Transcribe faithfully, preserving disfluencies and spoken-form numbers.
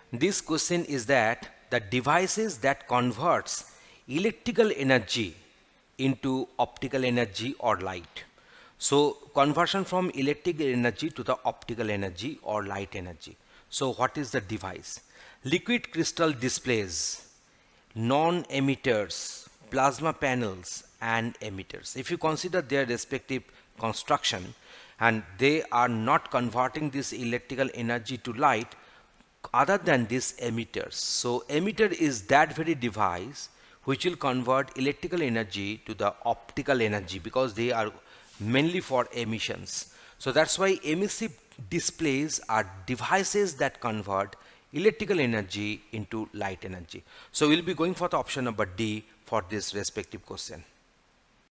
This question is that the devices that converts electrical energy into optical energy or light. So conversion from electrical energy to the optical energy or light energy. So what is the device? Liquid crystal displays, non-emitters, plasma panels and emitters. If you consider their respective construction and they are not converting this electrical energy to light other than these emitters. So emitter is that very device which will convert electrical energy to the optical energy because they are mainly for emissions. So that's why emissive displays are devices that convert electrical energy into light energy. So we'll be going for the option number D for this respective question.